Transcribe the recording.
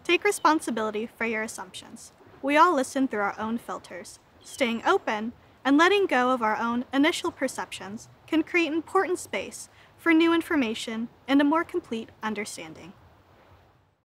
Take responsibility for your assumptions. We all listen through our own filters. Staying open and letting go of our own initial perceptions can create important space for new information and a more complete understanding.